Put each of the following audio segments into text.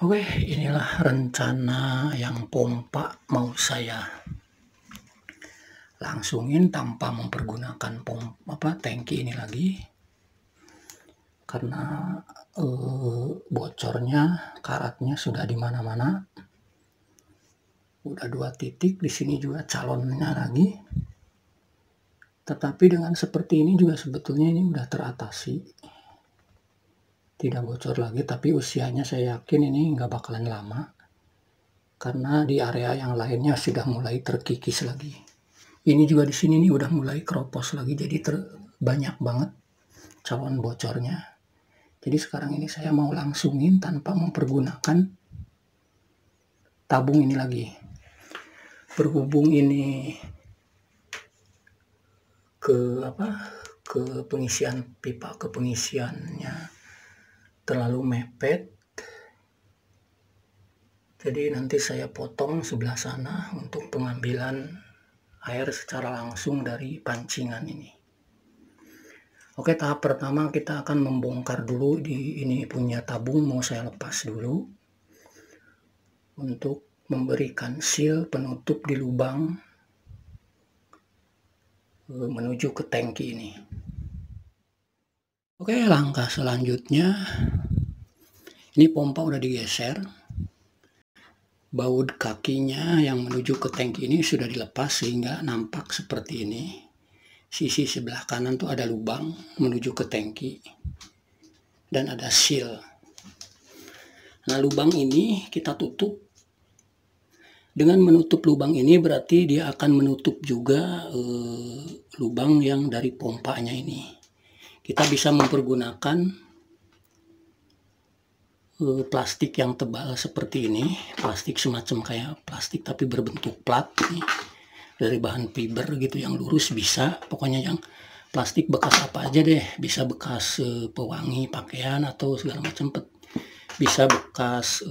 Oke, inilah rencana yang pompa mau saya langsungin tanpa mempergunakan tangki ini lagi, karena bocornya karatnya sudah di mana-mana. Udah 2 titik, di sini juga calonnya lagi. Tetapi dengan seperti ini juga sebetulnya ini udah teratasi. Tidak bocor lagi, tapi usianya saya yakin ini nggak bakalan lama. Karena di area yang lainnya sudah mulai terkikis lagi. Ini juga di sini nih udah mulai keropos lagi, jadi banyak banget calon bocornya. Jadi sekarang ini saya mau langsungin tanpa mempergunakan tabung ini lagi. Berhubung ini ke pengisian pipa, ke pengisiannya terlalu mepet. Jadi nanti saya potong sebelah sana untuk pengambilan air secara langsung dari pancingan ini. Oke, tahap pertama kita akan membongkar dulu ini punya tabung, mau saya lepas dulu untuk memberikan seal penutup di lubang menuju ke tangki ini. Oke, langkah selanjutnya ini pompa udah digeser. Baut kakinya yang menuju ke tangki ini sudah dilepas sehingga nampak seperti ini. Sisi sebelah kanan tuh ada lubang menuju ke tangki dan ada seal. Nah, lubang ini kita tutup. Dengan menutup lubang ini berarti dia akan menutup juga lubang yang dari pompanya ini. Kita bisa mempergunakan plastik yang tebal seperti ini, plastik semacam kayak plastik tapi berbentuk plat nih. Dari bahan fiber gitu yang lurus bisa, pokoknya yang plastik bekas apa aja deh, bisa bekas pewangi pakaian atau segala macam, bisa bekas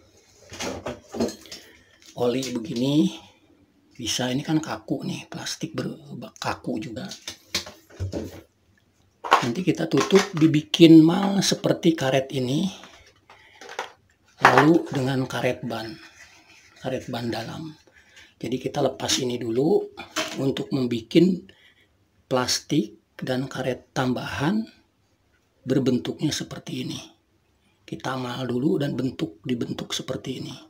oli begini bisa. Ini kan kaku nih, plastik kaku juga. Nanti kita tutup, dibikin mal seperti karet ini, lalu dengan karet ban dalam. Jadi kita lepas ini dulu untuk membuat plastik dan karet tambahan berbentuknya seperti ini. Kita mal dulu dan dibentuk seperti ini.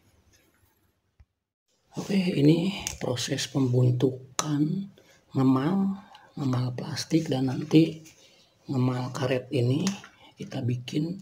Oke, ini proses pembentukan ngemal plastik dan nanti ngemal karet ini kita bikin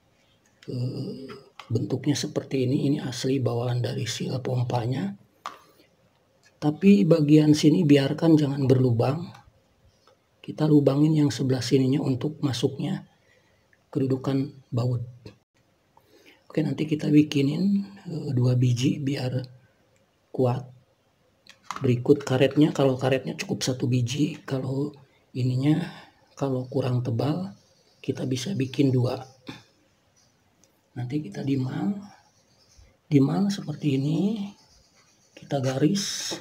bentuknya seperti ini. Ini asli bawaan dari seal pompanya. Tapi bagian sini biarkan jangan berlubang. Kita lubangin yang sebelah sininya untuk masuknya kedudukan baut. Oke, nanti kita bikinin 2 biji biar kuat. Berikut karetnya, kalau karetnya cukup 1 biji, kalau kalau kurang tebal kita bisa bikin 2. Nanti kita dimal seperti ini, kita garis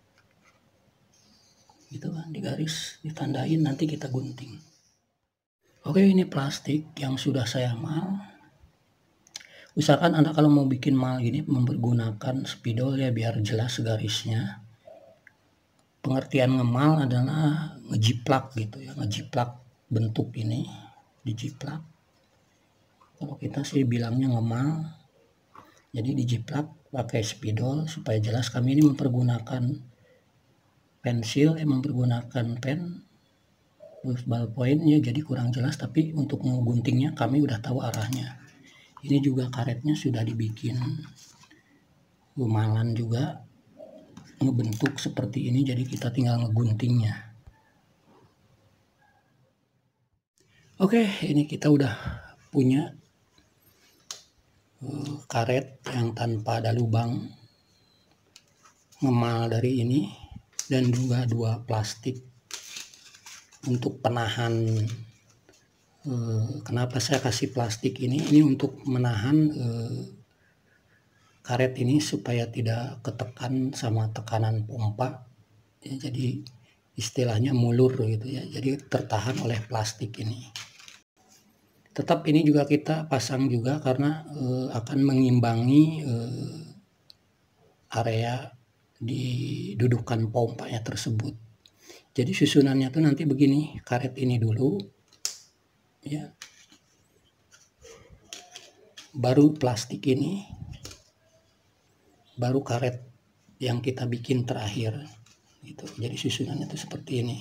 gitu kan, digaris, ditandain, nanti kita gunting. Oke, ini plastik yang sudah saya mal. Usahakan Anda kalau mau bikin mal gini menggunakan spidol ya, biar jelas garisnya. Pengertian ngemal adalah ngejiplak gitu ya, ngejiplak bentuk ini, dijiplak. Kalau kita sih bilangnya ngemal. Jadi dijiplak pakai spidol supaya jelas. Kami ini mempergunakan pensil, mempergunakan pen with ballpoint ya, jadi kurang jelas, tapi untuk ngeguntingnya kami udah tahu arahnya. Ini juga karetnya sudah dibikin gumalan juga, ngebentuk seperti ini, jadi kita tinggal ngeguntingnya. Oke, ini kita udah punya karet yang tanpa ada lubang, ngemal dari ini, dan juga 2 plastik untuk penahan. Kenapa saya kasih plastik ini untuk menahan karet ini supaya tidak ketekan sama tekanan pompa ya, jadi istilahnya mulur gitu ya, jadi tertahan oleh plastik ini. Tetap ini juga kita pasang juga karena akan mengimbangi area di dudukan pompanya tersebut. Jadi susunannya tuh nanti begini, karet ini dulu ya, baru plastik ini, baru karet yang kita bikin terakhir gitu. Jadi susunannya tuh seperti ini.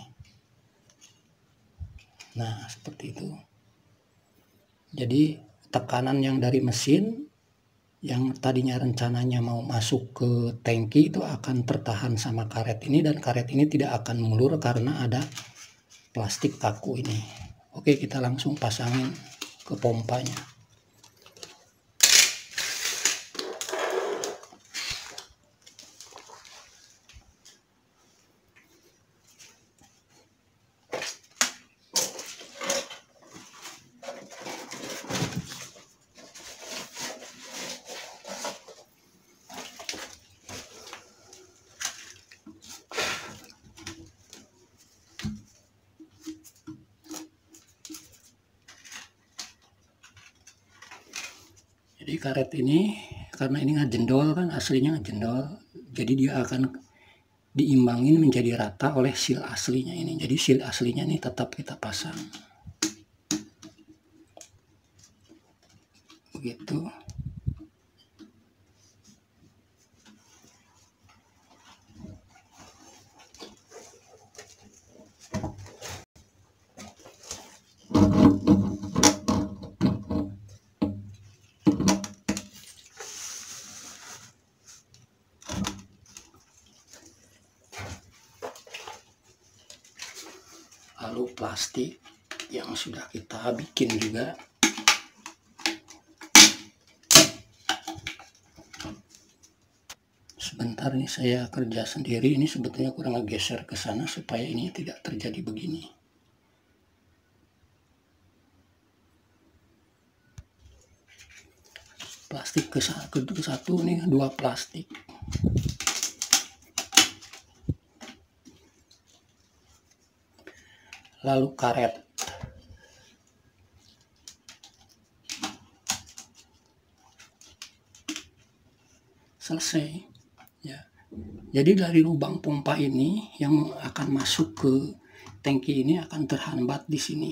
Nah, seperti itu. Jadi tekanan yang dari mesin yang tadinya rencananya mau masuk ke tangki itu akan tertahan sama karet ini, dan karet ini tidak akan mulur karena ada plastik kaku ini. Oke, kita langsung pasangin ke pompanya. Jadi karet ini karena ini ngejendol kan, aslinya ngejendol, jadi dia akan diimbangin menjadi rata oleh seal aslinya ini. Jadi seal aslinya ini tetap kita pasang begitu. Lalu plastik yang sudah kita bikin juga sebentar, nih saya kerja sendiri, ini sebetulnya kurang ngegeser ke sana supaya ini tidak terjadi begini. Plastik ke satu nih, dua plastik. Lalu karet. Selesai. Ya. Jadi dari lubang pompa ini yang akan masuk ke tangki ini akan terhambat di sini.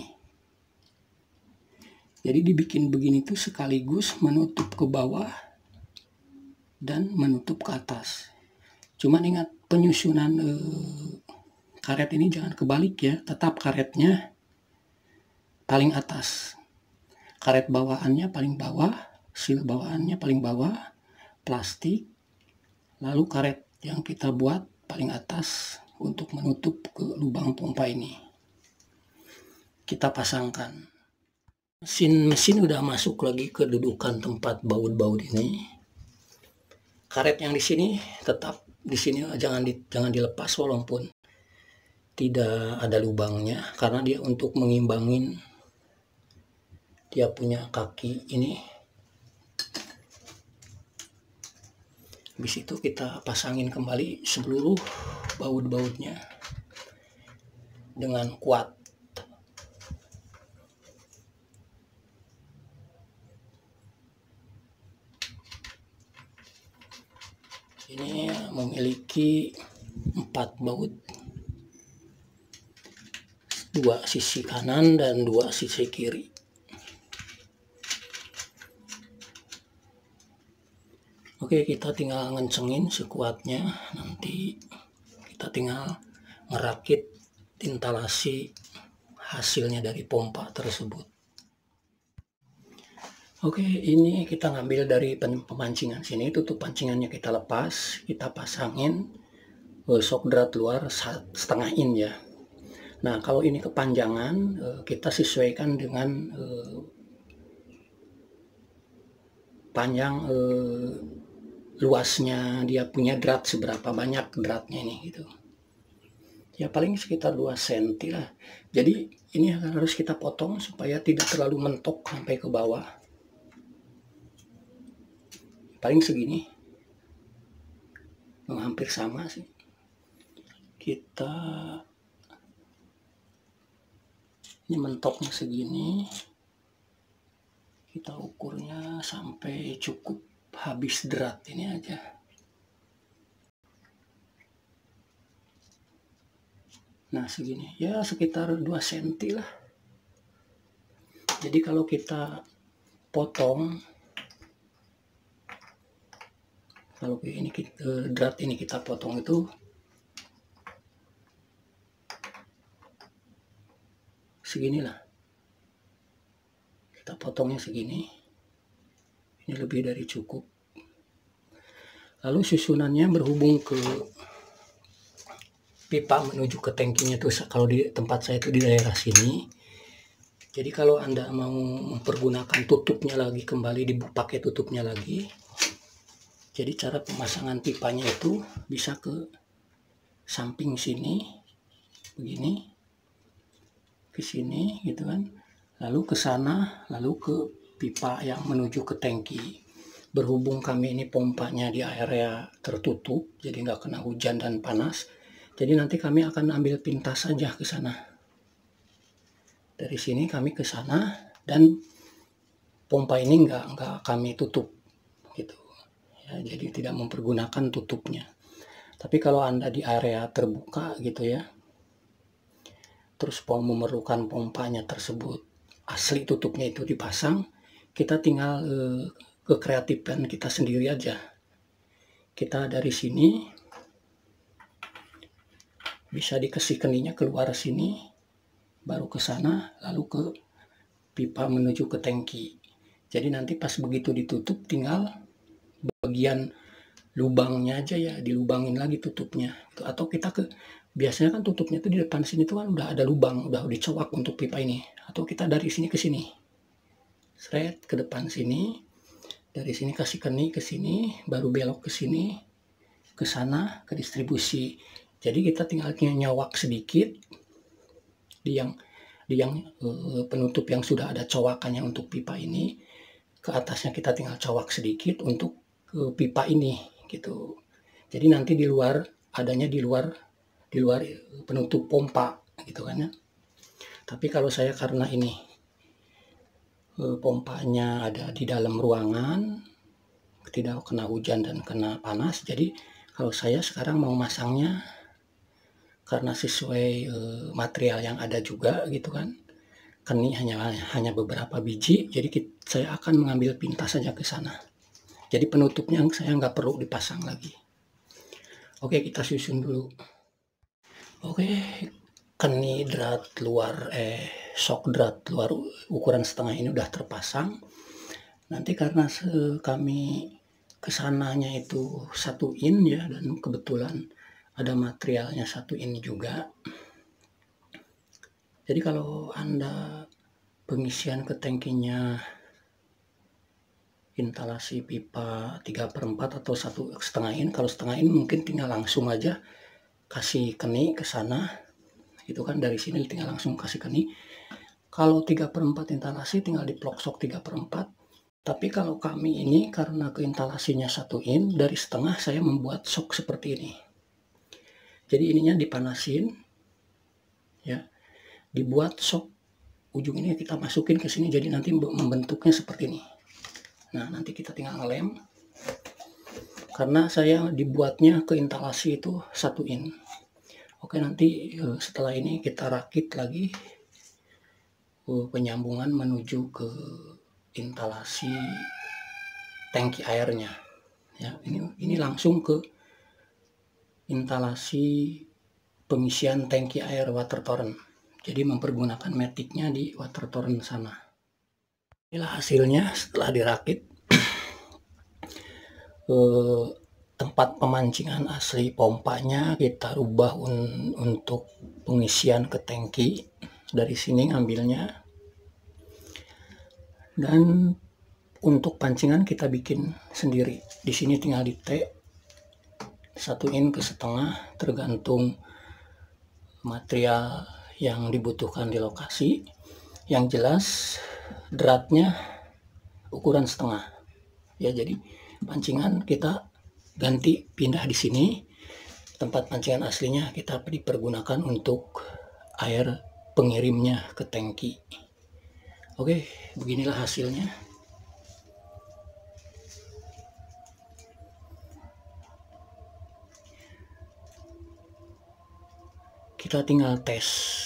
Jadi dibikin begini tuh sekaligus menutup ke bawah dan menutup ke atas. Cuman ingat penyusunan karet ini jangan kebalik ya, tetap karetnya paling atas, karet bawaannya paling bawah, seal bawaannya paling bawah, plastik, lalu karet yang kita buat paling atas untuk menutup ke lubang pompa ini. Kita pasangkan. Mesin udah masuk lagi ke dudukan tempat baut-baut ini. Karet yang di sini tetap di sini, jangan dilepas walaupun tidak ada lubangnya, karena dia untuk mengimbangin dia punya kaki ini. Habis itu kita pasangin kembali seluruh baut-bautnya dengan kuat. Ini memiliki 4 baut, 2 sisi kanan dan 2 sisi kiri. Oke, kita tinggal ngencengin sekuatnya, nanti kita tinggal ngerakit instalasi hasilnya dari pompa tersebut. Oke, ini kita ngambil dari pemancingan sini, tutup pancingannya kita lepas, kita pasangin shock drat luar 1,5 in ya. Nah, kalau ini kepanjangan, kita sesuaikan dengan panjang luasnya dia punya drat, seberapa banyak dratnya ini gitu. Ya paling sekitar 2 cm lah. Jadi ini harus kita potong supaya tidak terlalu mentok sampai ke bawah. Paling segini. Hampir sama sih. Kita ini mentoknya segini. Kita ukurnya sampai cukup habis drat ini aja. Nah segini, ya sekitar 2 cm lah. Jadi kalau kita potong, kalau ini drat ini kita potong itu seginilah. Kita potongnya segini. Ini lebih dari cukup. Lalu susunannya berhubung ke pipa menuju ke tangkinya tuh, kalau di tempat saya itu di daerah sini. Jadi kalau Anda mau mempergunakan tutupnya lagi, kembali dipakai tutupnya lagi. Jadi cara pemasangan pipanya itu bisa ke samping sini, begini, ke sini gitu kan. Lalu ke sana, lalu ke pipa yang menuju ke tangki. Berhubung kami ini pompanya di area tertutup, jadi nggak kena hujan dan panas. Jadi nanti kami akan ambil pintas saja ke sana. Dari sini kami ke sana dan pompa ini nggak kami tutup gitu. Ya, jadi tidak mempergunakan tutupnya. Tapi kalau Anda di area terbuka gitu ya, terus memerlukan pompanya tersebut asli tutupnya itu dipasang, kita tinggal kekreatifan kita sendiri aja. Kita dari sini bisa dikasih keninya keluar sini, baru ke sana, lalu ke pipa menuju ke tangki. Jadi nanti pas begitu ditutup, tinggal bagian lubangnya aja ya dilubangin lagi tutupnya. Atau kita biasanya kan tutupnya itu di depan sini tuh kan udah ada lubang, udah dicowak untuk pipa ini. Atau kita dari sini ke sini, seret ke depan sini, dari sini kasih keni ke sini, baru belok ke sini, ke sana, ke distribusi. Jadi kita tinggal nyawak sedikit di yang penutup yang sudah ada cowakannya untuk pipa ini. Ke atasnya kita tinggal cowak sedikit untuk ke pipa ini gitu. Jadi nanti di luar adanya di luar penutup pompa gitu kan ya. Tapi kalau saya karena ini pompanya ada di dalam ruangan, tidak kena hujan dan kena panas, jadi kalau saya sekarang mau masangnya karena sesuai material yang ada juga gitu kan, keni hanya beberapa biji, jadi saya akan mengambil pintas saja ke sana. Jadi penutupnya saya nggak perlu dipasang lagi. Oke, kita susun dulu. Oke, keni drat luar shock drat luar ukuran setengah ini udah terpasang. Nanti karena kami kesananya itu 1 in ya, dan kebetulan ada materialnya 1 in juga. Jadi kalau Anda pengisian ke tangkinya instalasi pipa 3/4 atau 1,5 in, kalau setengah in mungkin tinggal langsung aja kasih keni ke sana gitu kan, dari sini tinggal langsung kasih keni. Kalau 3/4 instalasi tinggal diploksok 3/4. Tapi kalau kami ini karena keinstalasinya 1 in, dari setengah saya membuat shock seperti ini. Jadi ininya dipanasin ya, dibuat shock, ujung ini kita masukin ke sini, jadi nanti membentuknya seperti ini. Nah nanti kita tinggal ngelem, karena saya dibuatnya ke instalasi itu 1 in. Oke, nanti setelah ini kita rakit lagi penyambungan menuju ke instalasi tangki airnya ya. Ini langsung ke instalasi pengisian tangki air water torrent, jadi mempergunakan maticnya di water torrent sana. Inilah hasilnya setelah dirakit. Tempat pemancingan asli pompanya kita rubah untuk pengisian ke tangki. Dari sini ngambilnya, dan untuk pancingan kita bikin sendiri. Di sini tinggal di T 1 in ke setengah, tergantung material yang dibutuhkan di lokasi. Yang jelas dratnya ukuran setengah ya, jadi pancingan kita ganti pindah di sini. Tempat pancingan aslinya kita dipergunakan untuk air pengirimnya ke tangki. Oke, beginilah hasilnya. kita tinggal tes,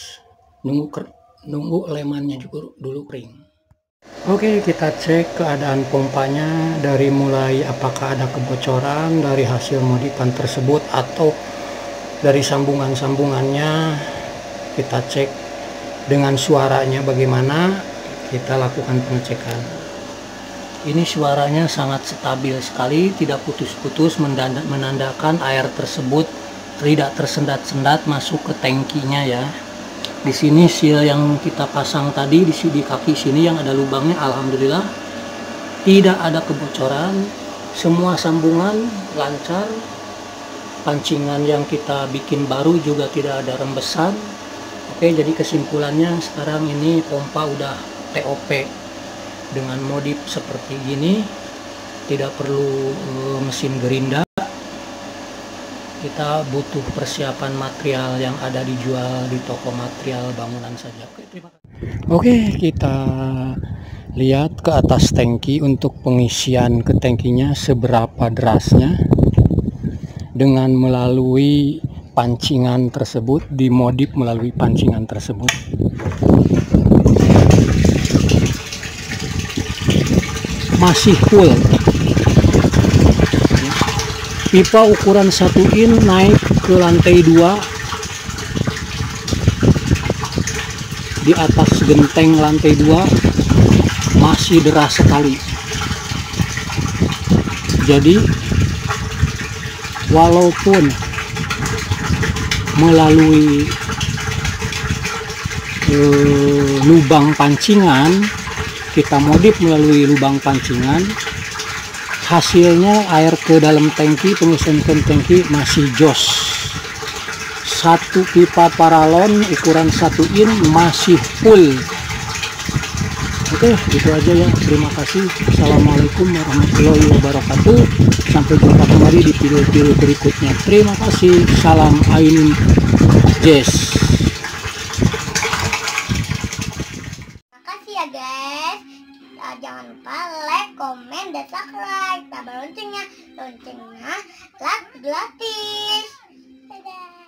nunggu lemannya juga dulu kering. Oke, kita cek keadaan pompanya dari mulai apakah ada kebocoran dari hasil modifan tersebut atau dari sambungan-sambungannya. Kita cek dengan suaranya bagaimana, kita lakukan pengecekan. Ini suaranya sangat stabil sekali, tidak putus-putus, menandakan air tersebut tidak tersendat-sendat masuk ke tangkinya ya. Di sini seal yang kita pasang tadi di kaki sini yang ada lubangnya, alhamdulillah tidak ada kebocoran, semua sambungan lancar, pancingan yang kita bikin baru juga tidak ada rembesan. Oke, jadi kesimpulannya sekarang ini pompa udah TOP dengan modif seperti ini, tidak perlu mesin gerinda. Kita butuh persiapan material yang ada dijual di toko material bangunan saja. Oke, terima kasih. Oke, kita lihat ke atas tangki untuk pengisian ke tangkinya seberapa derasnya dengan melalui pancingan tersebut, dimodif melalui pancingan tersebut. Masih full. Pipa ukuran 1 in naik ke lantai 2 di atas genteng lantai 2 masih deras sekali. Jadi walaupun melalui lubang pancingan, kita modif melalui lubang pancingan, hasilnya air ke dalam tangki, pengisian ke tangki masih jos. Satu pipa paralon ukuran 1 in masih full. Oke, itu aja ya. Terima kasih. Assalamualaikum warahmatullahi wabarakatuh. Sampai jumpa kembali di video-video berikutnya. Terima kasih. Salam Ain Jess. Makasih ya guys. Jangan lupa like, komen, dan subscribe. Tambah loncengnya like gratis. Dadah.